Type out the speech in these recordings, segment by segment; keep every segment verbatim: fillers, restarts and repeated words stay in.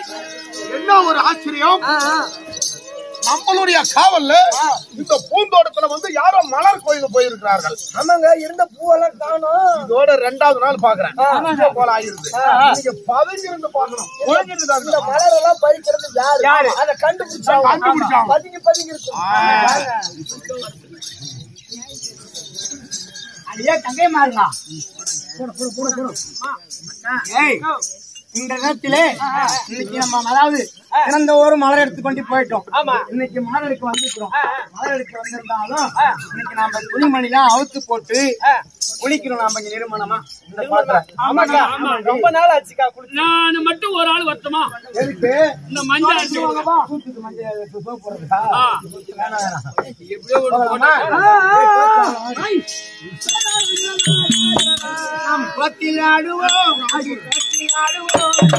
என்ன ஒரு ஆச்சரியம்! நம்மளுடைய காவல்ல இந்த பூந்தோட்டத்துல வந்து யாரோ மலர் கோயில் போயிருக்கிறார்கள். ஆமாங்க, இருந்த பூவெல்லாம் காணோம். இதோட ரெண்டாவது நாள் பாக்குறேன் போல ஆயிருது. நீங்க பதுங்கி இருந்து பாக்கணும். இந்த மலர் எல்லாம் பறிக்கிறது யாரு? அதை கண்டுபிடிச்சாங்க. கண்டுபிடிச்சாங்க. பதுங்கி பதுங்கி இருக்கு. அடியே தங்கை மாறுங்க. இந்த நேரத்திலே இன்னைக்கு நம்ம அதாவது இறந்த ஒரு மலர் எடுத்து கொண்டு போயிட்டோம். இன்னைக்கு மலர் எடுக்க வந்துருக்கிறோம். மலர் எடுக்க வந்திருந்தாலும் இன்னைக்கு நாம துணிமணிலாம் அவுத்து போட்டு குளிக்கிறோம். நாம இங்க நிறுவனமா இந்த பாத்திரம் ரொம்ப நாள் ஆச்சுக்கா. நான் மட்டும் ஒரு ஆள் வருத்தமா எதுக்கு இந்த மஞ்சள் தூத்துக்கு மஞ்சள் சோப்பு போடுறதுக்கா? வேணாம் வேணாம். எப்படியோ ஒரு நாம் பத்திலாடுவோம் ஆடி பத்திலாடுவோம்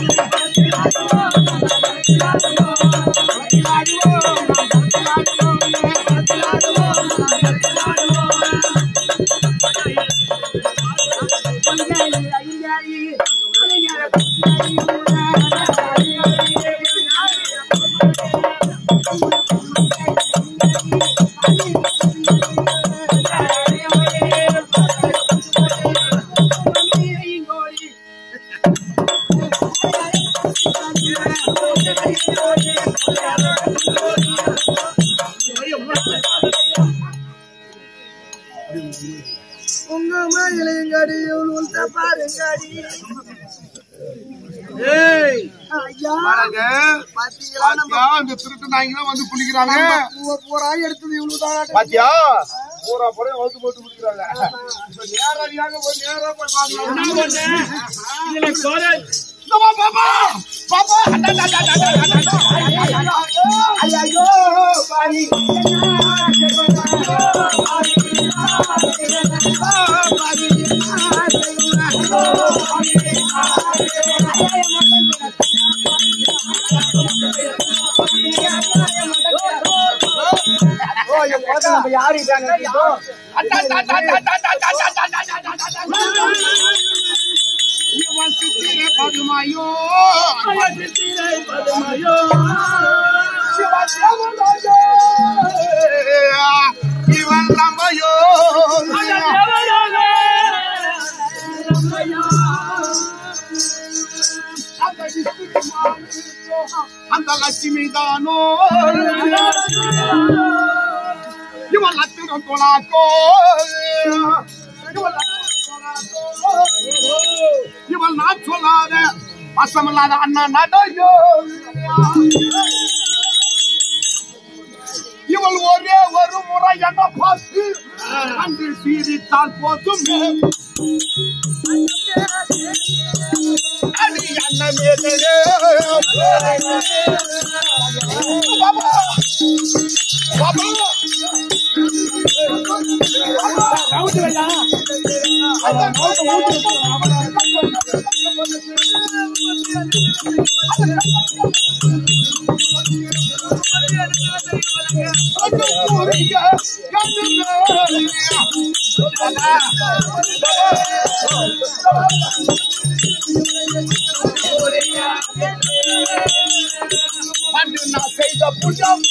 உங்க மயிலங்கடி உள்ட்ட பாருங்கடி. ஏய் ஐயா பாருங்க, பாத்தீங்களா? நம்ம பாத்தியா இந்த திருட்டு நாய்ங்க வந்து குளிக்கிறாங்க. பூவை பூரா எடுத்தது இவ்வளவுதான். பாத்தியா பூரா பூரா வகுத்து போட்டு குளிக்கிறாங்க. நேரடியாக போய் நேரா போய் பாக்கலாம். என்ன பண்ண இதுல கோலை பாப்பா பாப்பா ஐயோ பாரி யாரு சித்திரை பதுமாயோ சித்திரை பதுமையோ இவன் ரமையோ அந்த லட்சுமி தானோ இவன் லட்சணம் தொழாக்கோ இவள் நான் சொல்லாத வசமில்லாத அண்ணா நடையோ இவள் ஒரே ஒரு முறை என்ன பார்த்து அன்று சீரித்தால் போதும் அடி அண்ணமே பாபா பாபா பண்டு நான் செய்த புஜம்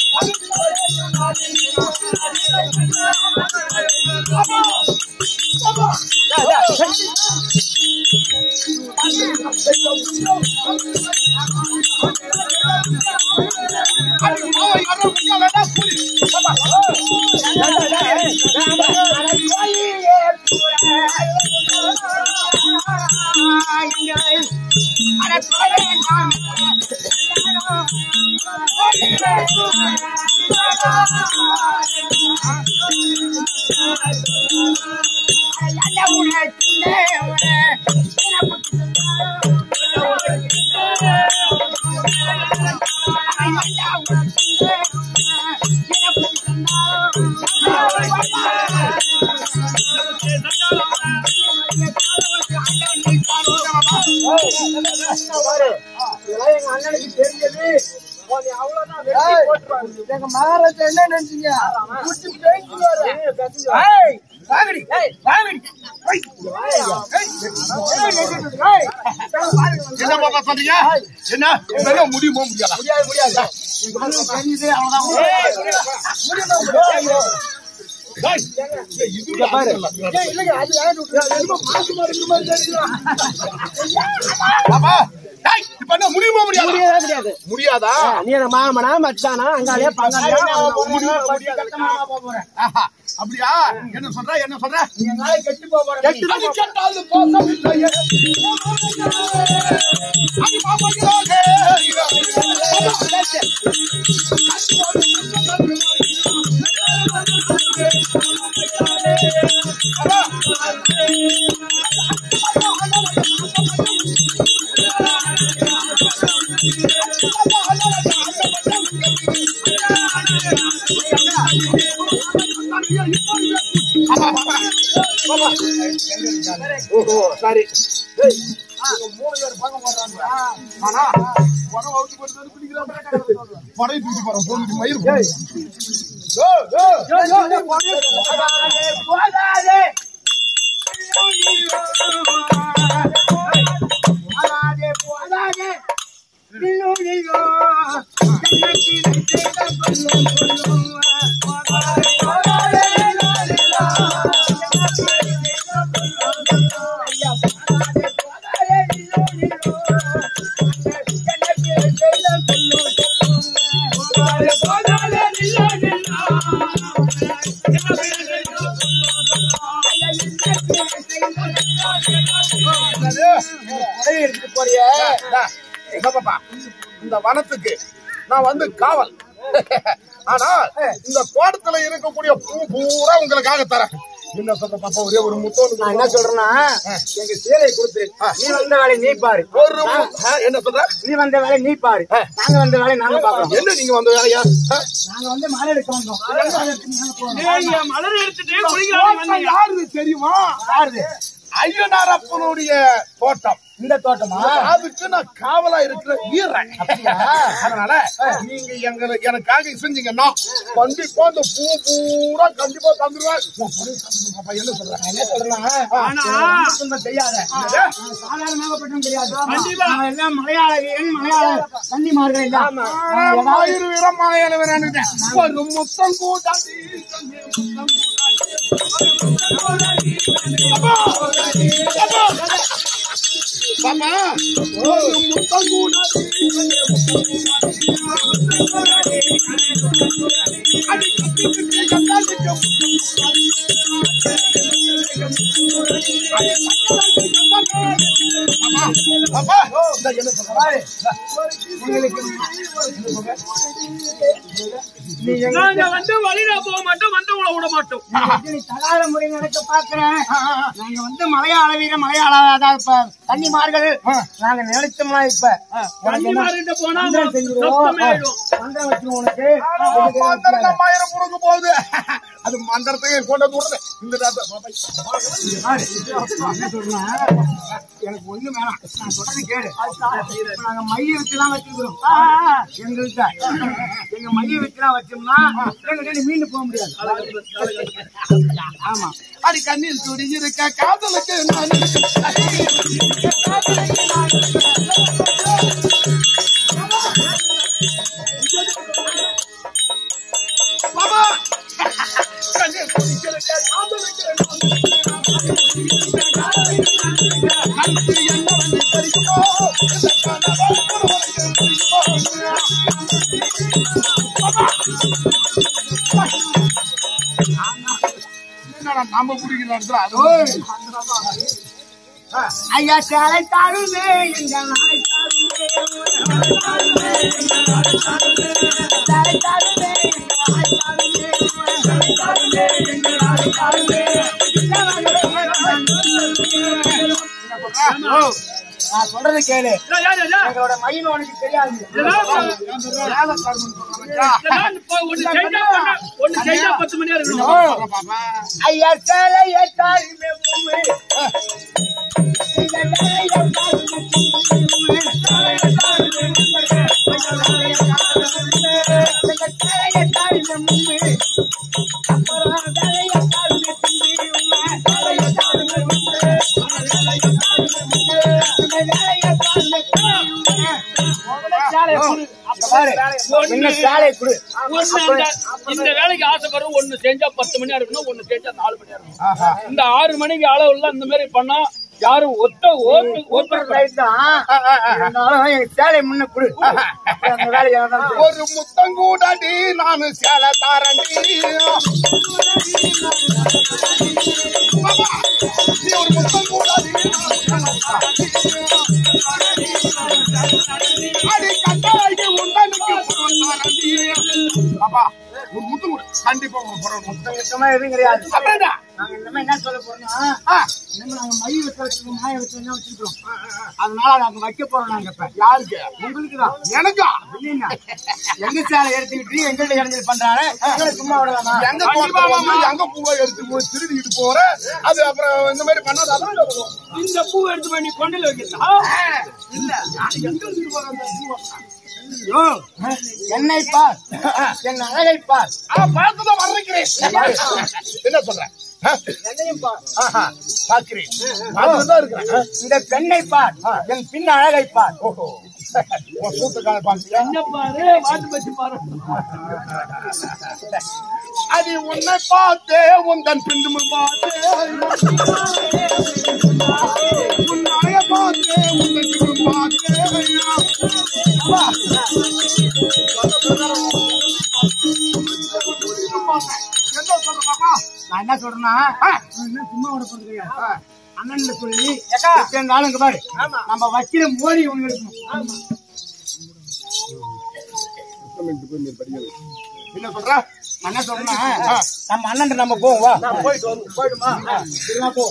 எங்க அண்ணனுக்கு தெரிஞ்சது. எங்க மகாராஜா என்ன நினைச்சீங்க? குச்சி பேசிடுவாரு. ஏய், வாங்கடி. ஏய், வாங்கடி. ஏய், ஏய், என்ன பாப்பா சொன்னீங்க? என்ன என்ன முடியுமோ முடியாதா? முடியாது, முடியாது. தெரியுது அவ்வளவுதான். ஏய், முடியுமா, முடியாது. டேய், இது பாரு. ஏய், இல்லைங்க, அது யாரு விட்டுறாரு? என்னமோ மாசு மாதிரி இருக்கிற மாதிரி தெரியுதா? பாப்பா, டேய், இப்ப என்ன முடியுமோ முடியாதா? முடியாதா, முடியாது. முடியாதா? நீ என்ன மாமனா மச்சானா அங்காலே பங்காளியா ஆஹா, அப்படியா? என்ன சொல்ற? என்ன சொல்ற? கெட்டு போக அது கேட்டாலும் போசமில்லையே. அது பாப்பாக்கிறாக. ஓஹோ, சரி. மூணு பேர் பக்கம் போடுறாங்க. ஆனா பணம் அவுத்து போட்டு பிடிக்கிறாங்க. படை தூக்கி போறோம். போட்டு மயிர் போடாதே இந்த வனத்துக்கு நான் வந்து காவல். ஆனா இந்த தோட்டத்துல இருக்கக்கூடிய பூ பூரா உங்களுக்காக தரேன். என்ன சொல்ற பாப்பா? ஒரே ஒரு முத்தம். நான் என்ன சொல்றேன்னா, எங்க சேலை கொடுத்து நீ வந்த வேலை நீ பாரு. ஒரு என்ன சொல்ற? நீ வந்த வேலை நீ பாரு, நாங்க வந்த வேலை நாங்க பாக்குறோம். என்ன நீங்க வந்த வேலையா? நாங்க வந்து மலை எடுக்க வந்தோம். மலர் எடுத்துட்டு குளிக்கிறாங்க. யாரு தெரியுமா? யாருது? ஐயனார் அப்பனுடைய தோட்டம். இந்த தோட்டமா? அதுக்கு நான் காவலா இருக்கிற வீரன். அதனால நீங்க எங்களை எனக்காக செஞ்சீங்கன்னா கண்டிப்பா இந்த பூ பூரா கண்டிப்பா தந்துருவேன். என்ன சொல்றேன்? என்ன சொல்றேன்னா, தெரியாத சாதாரணமாகப்பட்டும் தெரியாது. நாங்க எல்லாம் மலையாள வீரன், மலையாள கன்னிமார்கள் எல்லாம். மயிறு வீரம் மலையாள வீரன். ஒரு முத்தம் கூட்டாதி பாப்பா, ஒரு முத்தம் கூடாது. பாப்பா, என்ன சொல்ற? நாங்க வந்து வழியில போக மாட்டோம், வந்து உங்களை விட மாட்டோம். தகாத முறை நடக்க பாக்குறேன். நாங்க வந்து மலையாள வீரன், மலையாள அதாவது கன்னிமார்கள். நாங்க நினைச்சோம்னா இப்ப கன்னிமார்கிட்ட போனா மந்திரம் செஞ்சிருவோம். சத்தமே ஆயிடும். மந்திரம் வச்சிருவோம் உனக்கு. மந்திரம் மயிரம் புடுங்க போகுது. அது மந்திரத்தையே கொண்டு வந்து இந்த என்ன சொல்றேன், எனக்கு ஒண்ணு வேணாம். நான் சொல்றது கேளு. நாங்க மைய வச்சுதான் வச்சிருக்கிறோம். எங்கள்கிட்ட எங்க மைய வச்சுதான் வச்சோம்னா எங்க மீண்டு போக முடியாது. ஆமா, அடி கண்ணில் துடி இருக்க காதலுக்கு நான் பாபா கண்ணில் துடிக்கிற காதலுக்கு நாம குடிக்கிற ஐயா சேலை தாருமே எங்க நாளை தாருமே, சேலை தாருமே நான் சொல்றது கேளு. எங்களோட மகிமை உனக்கு தெரியாது. ஒண்ணு செய்தா பத்து மணி இருக்கணும். ஐயா சேலைய தாருமே இந்த வேலைக்கு ஆசைப்படுறோம். ஒண்ணு செஞ்சா பத்து மணி இருக்கணும், ஒண்ணு செஞ்சா நாலு மணி இருக்கணும். இந்த ஆறு மணிக்கு அளவுல இந்த மாதிரி பண்ணா யாரும் ஒத்த சேலை முன்ன குடு. ஒரு முத்தம் கூடாடி நானு சேலை தாரண்டி. ஒரு முத்தம் கூடாடி அடி கட்டாடி உண்டனுக்கு பாப்பா ஒரு முத்தம் கூட கண்டிப்பா முத்தம் கிட்டமா எதுவும் கிடையாது. அப்படின்னா நாங்க இந்த மாதிரி என்ன சொல்ல போறோம்னா, நாங்க மயில் வைக்கிறதுக்கு மாய வச்சு என்ன வச்சுக்கிறோம். அதனால நாங்க வைக்க போறோம். நாங்க இப்ப யாருக்கு? உங்களுக்கு தான். எனக்கா? இல்லைங்க, எங்க சேலை எடுத்துக்கிட்டு எங்கள்ட்ட இறங்கி பண்றாரு. சும்மா விடலாமா? எங்க போறோம் எங்க பூவை எடுத்து போய் திருடிட்டு போற அது அப்புறம் இந்த மாதிரி பண்ணாதான் இந்த பூ எடுத்து பண்ணி கொண்டில் வைக்கிறா இல்ல எங்க இருந்து போற அந்த பூவை என்னை பார், என் அழகை பார். பார்த்துதான் வர்றேன். என்ன சொல்றேன்? பாக்கிறேன் இந்த பெண்ணை பார், என் பின் அழகை பார். ஓஹோ சூத்துக்கால பாத்தியா? என்ன பாரு, வாட்டு பச்சு பாரு. அது உன்னை பார்த்தே உந்தன் பின்னு பார்த்தே உன்னைய பார்த்தே உந்தன் பின்னு பார்த்தே. நான் என்ன சொல்றேன்னா, சும்மா விட போறது அண்ணன் சொல்லி ஆளுங்க பாரு, நம்ம வைக்கிற மோடி ஒண்ணு இருக்கணும். என்ன சொல்ற? என்ன சொல்றேன்னா, நம்ம அண்ணன் நம்ம போவோம். வா போயிட்டு வந்து போயிடுமா? போ.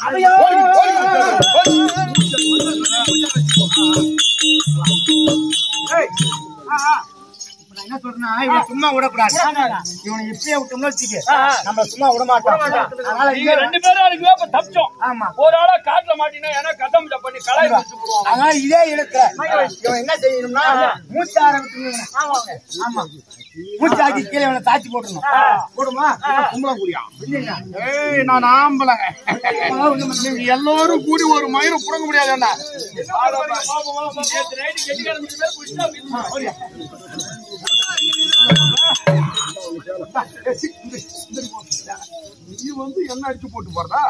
என்ன சொல்றேன்னா, இவனை சும்மா விடக்கூடாது. இவனை இப்பயே விட்டோம்னு வச்சுக்க, நம்ம சும்மா விட மாட்டோம். அதனால நீங்க ரெண்டு பேரும் அதுக்கு இப்ப தப்பிச்சோம். ஆமா, ஒரு ஆளா காட்டுல மாட்டினா ஏன்னா கதம் பண்ணி கலாய் வச்சு போடுவாங்க. அதனால இதே இழுக்கிற இவன் என்ன செய்யணும்னா, மூச்சு ஆரம்பிச்சு. ஆமா, மூச்சாக்கி கீழே இவனை தாச்சி போட்டுணும். போடுமா? கும்பல கூடியா? ஏய் நான் ஆம்பளை. நீங்க எல்லாரும் கூடி ஒரு மயிரை புடங்க முடியாது. என்ன நீ வந்து என்ன அடிச்சு போட்டு போறதா?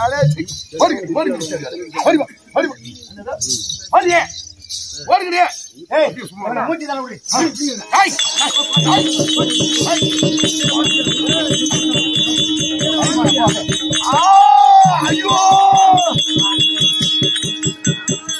மூச்சு தானே விடு. ஐயோ